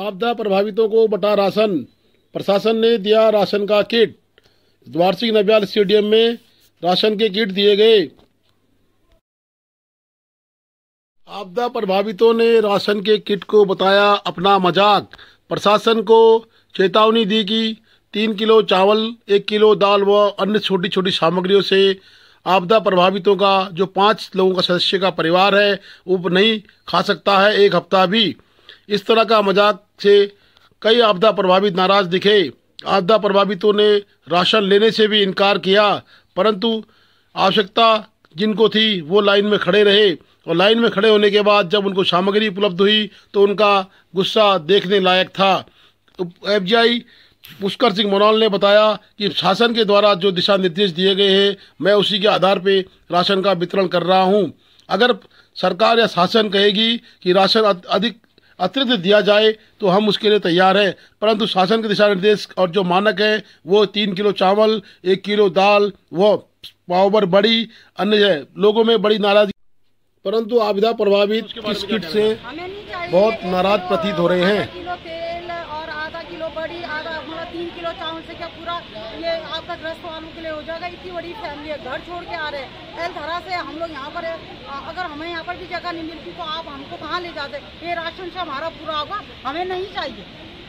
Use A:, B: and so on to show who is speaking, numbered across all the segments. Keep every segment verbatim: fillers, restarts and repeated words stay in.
A: आपदा प्रभावितों को बटा राशन, प्रशासन ने दिया राशन का किट। वार्षिक नव्याल स्टेडियम में राशन के किट दिए गए। आपदा प्रभावितों ने राशन के किट को बताया अपना मजाक। प्रशासन को चेतावनी दी कि तीन किलो चावल, एक किलो दाल व अन्य छोटी छोटी सामग्रियों से आपदा प्रभावितों का जो पाँच लोगों का सदस्य का परिवार है वो नहीं खा सकता है एक हफ्ता भी। इस तरह का मजाक से कई आपदा प्रभावित नाराज दिखे। आपदा प्रभावितों ने राशन लेने से भी इनकार किया, परंतु आवश्यकता जिनको थी वो लाइन में खड़े रहे और लाइन में खड़े होने के बाद जब उनको सामग्री उपलब्ध हुई तो उनका गुस्सा देखने लायक था। एफजीआई पुष्कर सिंह मोनाल ने बताया कि शासन के द्वारा जो दिशा निर्देश दिए गए हैं मैं उसी के आधार पे राशन का वितरण कर रहा हूं। अगर सरकार या शासन कहेगी कि राशन अधिक अतिरिक्त दिया जाए तो हम उसके लिए तैयार हैं, परंतु शासन के दिशा निर्देश और जो मानक है वो तीन किलो चावल, एक किलो दाल, वो पाव भर बड़ी, अन्य है। लोगों में बड़ी नाराजगी, परंतु आपदा प्रभावित इस किट से बहुत नाराज प्रतीत हो रहे हैं।
B: किलो तेल और आधा किलो बड़ी, आधा मतलब तीन किलो चावल से क्या पूरा ये आपदा ग्रस्त वालों के लिए हो जाएगा? इतनी बड़ी फैमिली है, घर छोड़ के आ रहे हैं एल धरा से। हम लोग यहाँ पर अगर हमें यहाँ पर भी जगह नहीं मिलती तो आप हमको कहाँ ले जाते? ये राशन से हमारा पूरा होगा, हमें नहीं चाहिए।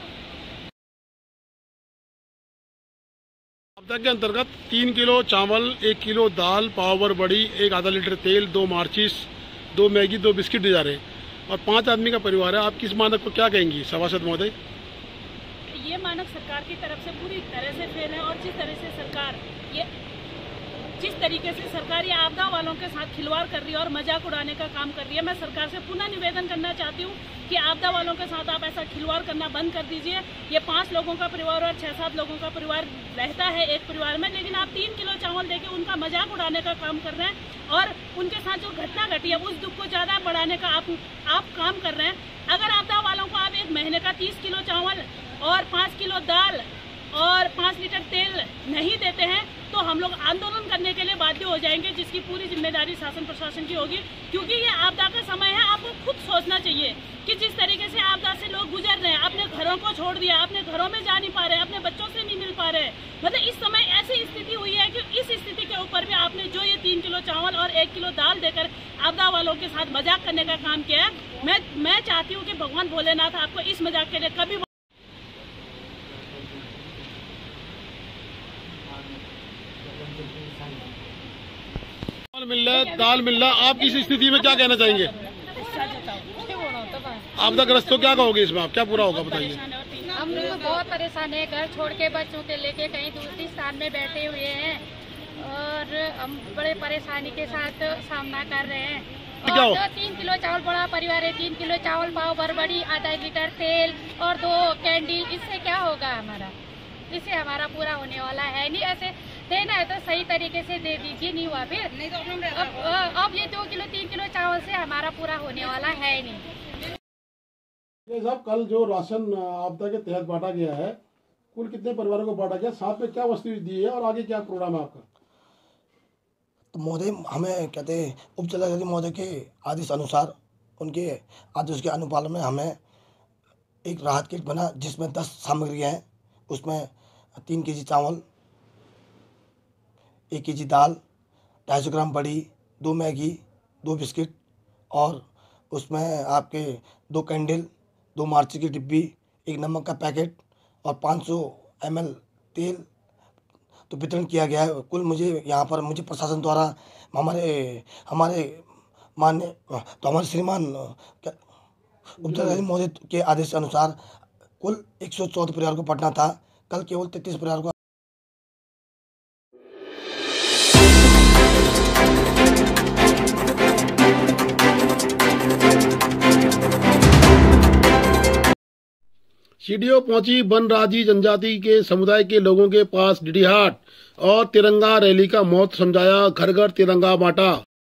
A: आपदा के अंतर्गत तीन किलो चावल, एक किलो दाल, पाव भर बड़ी, एक आधा लीटर तेल, दो मार्चिस, दो मैगी, दो बिस्किट दिए जा रहे हैं और पांच आदमी का परिवार है। आप किस मानक को क्या कहेंगी सभासद महोदय?
C: ये मानक सरकार की तरफ से पूरी तरह से फेल है और जिस तरह से सरकार ये जिस तरीके से सरकार ये आपदा वालों के साथ खिलवाड़ कर रही है और मजाक उड़ाने का काम कर रही है, मैं सरकार से पुनः निवेदन करना चाहती हूँ कि आपदा वालों के साथ आप ऐसा खिलवाड़ करना बंद कर दीजिए। ये पांच लोगों का परिवार और छह सात लोगों का परिवार रहता है एक परिवार में, लेकिन आप तीन किलो चावल देके उनका मजाक उड़ाने का काम कर रहे हैं और उनके साथ जो घटना घटी है उस दुख को ज्यादा बढ़ाने का आप आप काम कर रहे हैं। अगर आपदा वालों को आप एक महीने का तीस किलो चावल और पाँच किलो दाल और पाँच लीटर तेल नहीं देते हैं तो हम लोग आंदोलन करने के लिए बाध्य हो जाएंगे, जिसकी पूरी जिम्मेदारी शासन प्रशासन की होगी, क्योंकि ये आपदा का समय है। आपको खुद सोचना चाहिए कि जिस तरीके से आपदा से लोग गुजर रहे हैं, अपने घरों को छोड़ दिया, अपने घरों में जा नहीं पा रहे, अपने बच्चों से नहीं मिल पा रहे, मतलब इस समय ऐसी स्थिति हुई है कि इस स्थिति के ऊपर भी आपने जो ये तीन किलो चावल और एक किलो दाल देकर आपदा वालों के साथ मजाक करने का काम किया है। मैं मैं चाहती हूँ कि भगवान भोलेनाथ आपको इस मजाक के लिए कभी
A: दाल मिल रहा है, दाल मिल रहा है। आप इस स्थिति में क्या कहना चाहेंगे? आपदा ग्रस्त तो क्या कहोगे इसमें? आप क्या पूरा होगा बताइए।
D: हम लोग बहुत परेशान है, घर छोड़ के बच्चों के लेके कहीं दूसरी स्थान में बैठे हुए हैं और हम बड़े परेशानी के साथ सामना कर रहे हैं। और जो तीन किलो चावल बड़ा परिवार है, तीन किलो चावल, पाव भर बड़ी, आधा लीटर तेल और दो कैंडल, इससे क्या होगा हमारा? इससे हमारा पूरा होने वाला है नहीं। ऐसे देना है तो सही तरीके से दे दीजिए, नहीं हुआ फिर नहीं तो अब, अब ये दो किलो तीन किलो चावल से हमारा पूरा होने वाला है नहीं।
A: साहब, कल जो राशन आपदा के तहत बांटा गया है, कुल कितने परिवारों को बांटा गया, साथ में क्या वस्तु दी है और आगे क्या प्रोग्राम है आपका?
E: तो महोदय, हमें कहते उप जिलाधिकारी महोदय के आदेश अनुसार, उनके आदेश के अनुपालन में हमें एक राहत किट बना जिसमें दस सामग्रियाँ हैं। उसमें तीन के जी चावल, एक के जी दाल, ढाई सौ ग्राम बड़ी, दो मैगी, दो बिस्किट और उसमें आपके दो कैंडल, दो मार्ची की डिब्बी, एक नमक का पैकेट और पाँच सौ एम एल तेल तो वितरण किया गया है। कुल मुझे यहाँ पर मुझे प्रशासन द्वारा हमारे हमारे मान्य तो हमारे श्रीमान उपजिलाधिकारी महोदय के आदेश के अनुसार कुल एक सौ चौदह परिवार को बांटना था, कल केवल तैंतीस परिवार को।
A: सीडीओ पहुंची बनराजी जनजाति के समुदाय के लोगों के पास डिडीहाट और तिरंगा रैली का महत्व समझाया, घर घर तिरंगा बांटा।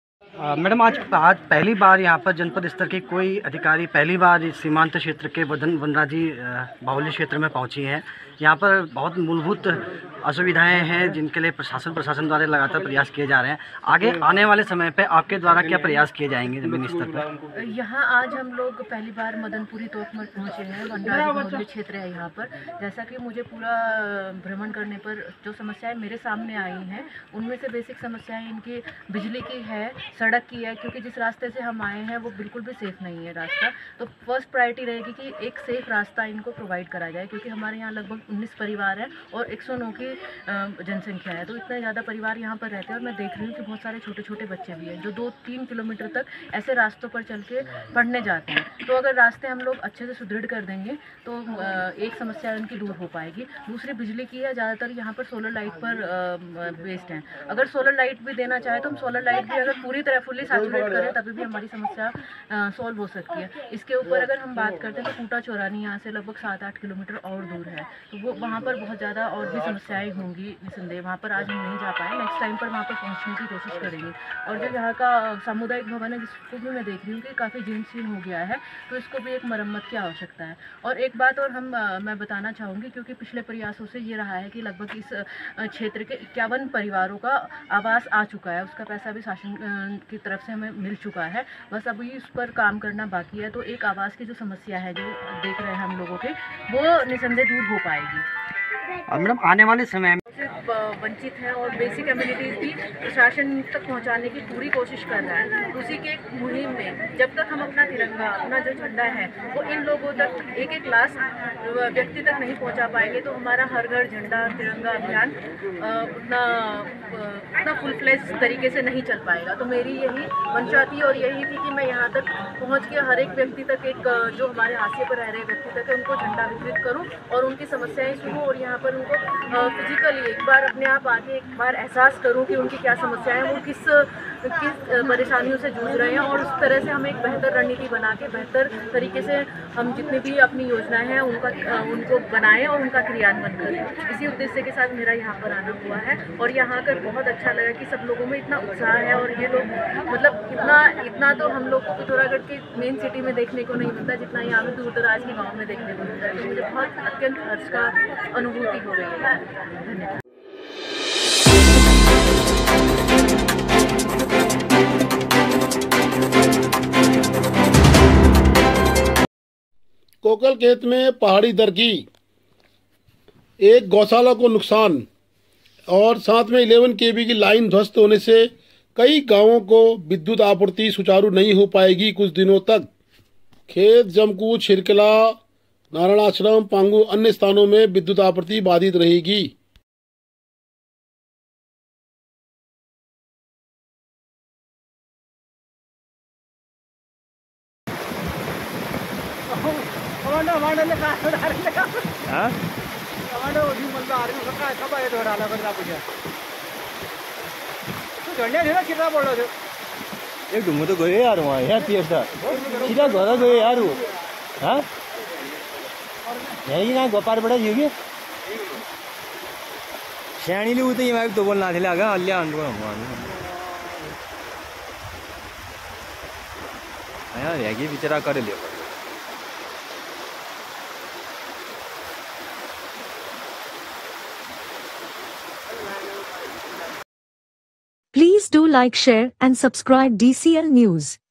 F: मैडम आज आज पहली बार यहाँ पर जनपद स्तर के कोई अधिकारी पहली बार इस सीमांत क्षेत्र के वदन वनराजी बाहुल्य क्षेत्र में पहुँची हैं। यहाँ पर बहुत मूलभूत असुविधाएं हैं जिनके लिए प्रशासन प्रशासन द्वारा लगातार प्रयास किए जा रहे हैं। आगे आने वाले समय पे आपके द्वारा क्या प्रयास किए जाएंगे जमीनी स्तर पर?
G: यहाँ आज हम लोग पहली बार मदनपुरी तोकमठ पहुँचे हैं। वनराजी बाहुल्य क्षेत्र है यहाँ पर। जैसा कि मुझे पूरा भ्रमण करने पर जो समस्याएं मेरे सामने आई हैं उनमें से बेसिक समस्याएं इनकी बिजली की है, सड़क की है, क्योंकि जिस रास्ते से हम आए हैं वो बिल्कुल भी सेफ़ नहीं है रास्ता। तो फर्स्ट प्रायोरिटी रहेगी कि एक सेफ़ रास्ता इनको प्रोवाइड करा जाए, क्योंकि हमारे यहाँ लगभग उन्नीस परिवार हैं और एक सौ नौ की जनसंख्या है। तो इतने ज़्यादा परिवार यहाँ पर रहते हैं और मैं देख रही हूँ कि बहुत सारे छोटे छोटे बच्चे भी हैं जो दो तीन किलोमीटर तक ऐसे रास्तों पर चल के पढ़ने जाते हैं। तो अगर रास्ते हम लोग अच्छे से सुदृढ़ कर देंगे तो एक समस्या उनकी दूर हो पाएगी। दूसरी बिजली की है, ज़्यादातर यहाँ पर सोलर लाइट पर बेस्ड हैं। अगर सोलर लाइट भी देना चाहे तो हम सोलर लाइट भी अगर पूरी तरह फुल्ली सैचुरेट करें तभी भी हमारी समस्या सॉल्व हो सकती है। इसके ऊपर अगर हम बात करते हैं तो कूटा चौरानी यहाँ से लगभग सात आठ किलोमीटर और दूर है, तो वो वहाँ पर बहुत ज़्यादा और भी समस्याएं होंगी निसंदेह। वहाँ पर आज हम नहीं जा पाए, नेक्स्ट टाइम पर वहाँ पर पहुँचने की कोशिश करेंगे। और जो यहाँ का सामुदायिक भवन है जिसको भी मैं देख रही हूँ कि काफ़ी जीर्ण शीर्ण हो गया है, तो इसको भी एक मरम्मत की आवश्यकता है। और एक बात और हम मैं बताना चाहूँगी, क्योंकि पिछले प्रयासों से ये रहा है कि लगभग इस क्षेत्र के इक्यावन परिवारों का आवास आ चुका है, उसका पैसा भी शासन की तरफ से हमें मिल चुका है। बस अभी इस पर काम करना बाकी है। तो एक आवास की जो समस्या है जो देख रहे हैं हम लोगों के, वो निसंदेह दूर हो पाएगी।
F: और मैडम आने वाले समय में
G: वंचित हैं और बेसिक कम्युनिटीज़ भी प्रशासन तक पहुंचाने की पूरी कोशिश कर रहा है। उसी के एक मुहिम में जब तक हम अपना तिरंगा, अपना जो झंडा है वो इन लोगों तक एक एक लास्ट व्यक्ति तक नहीं पहुंचा पाएंगे तो हमारा हर घर झंडा तिरंगा अभियान उतना उतना फुल फ्लेज तरीके से नहीं चल पाएगा। तो मेरी यही मंशा थी और यही थी कि मैं यहाँ तक पहुँच के हर एक व्यक्ति तक, एक जो हमारे हाशिए पर रह रहे व्यक्ति तक उनको झंडा वितरित करूँ और उनकी समस्याएँ सुनूँ और यहाँ पर उनको फिजिकली एक बार अपने आप आके एक बार एहसास करूं कि उनकी क्या समस्याएं हैं, वो किस किस परेशानियों से जूझ रहे हैं और उस तरह से हम एक बेहतर रणनीति बना के बेहतर तरीके से हम जितनी भी अपनी योजनाएं हैं उनका उनको बनाएं और उनका क्रियान्वयन करें। इसी उद्देश्य के साथ मेरा यहाँ पर आना हुआ है और यहाँ आकर बहुत अच्छा लगा कि सब लोगों में इतना उत्साह है और ये लोग मतलब इतना इतना तो हम लोग को पिथौरागढ़ के मेन सिटी में देखने को नहीं मिलता जितना यहाँ पे दूर दराज के गाँव में देखने को मिलता है। तो मुझे बहुत अत्यंत हर्ष का अनुभूति हो रही है। धन्यवाद।
A: कोकल खेत में पहाड़ी दरकी, एक गौशाला को नुकसान और साथ में ग्यारह केवी की लाइन ध्वस्त होने से कई गांवों को विद्युत आपूर्ति सुचारू नहीं हो पाएगी कुछ दिनों तक। खेत, जमकू, छिरकला, नारायणाश्रम, पांगू अन्य स्थानों में विद्युत आपूर्ति बाधित रहेगी।
H: एक ढुंगो तो गयो यार वहाँ यार पियर्स सीधा घर गयो यार वो हाँ यही ना गोपार बड़ा योगी श्याणी उ तो ये तो बोलना थे आगा अल्लाह अंदर यार यागी बिचारा कर लियो।
I: Please do like, share and subscribe D C L News.